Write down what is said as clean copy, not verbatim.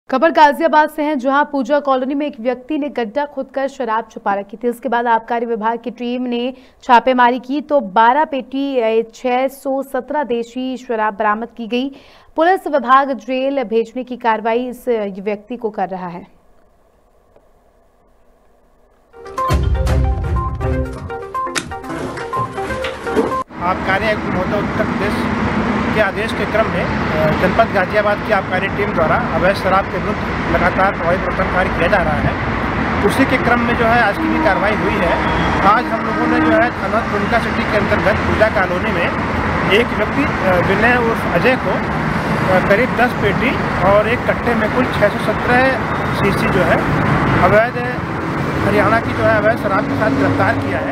खबर गाजियाबाद से है, जहां पूजा कॉलोनी में एक व्यक्ति ने गड्ढा खोदकर शराब छुपा रखी थी। इसके बाद आबकारी विभाग की टीम ने छापेमारी की तो 12 पेटी 617 देशी शराब बरामद की गई। पुलिस विभाग जेल भेजने की कार्रवाई इस व्यक्ति को कर रहा है। आबकारी आयुक्त महोदय उत्तर प्रदेश के आदेश के क्रम में जनपद गाजियाबाद की आबकारी टीम द्वारा अवैध शराब के विरुद्ध लगातार प्रभावी प्रवर्तन कार्य किया जा रहा है। उसी के क्रम में जो है आज की भी कार्रवाई हुई है। आज हम लोगों ने जो है थाना ट्रुनका सिटी के अंतर्गत पूजा कॉलोनी में एक व्यक्ति विनय उर्फ अजय को करीब 10 पेटी और एक कट्टे में कुल 617 सीसी जो है अवैध हरियाणा की जो है अवैध शराब के साथ गिरफ्तार किया है।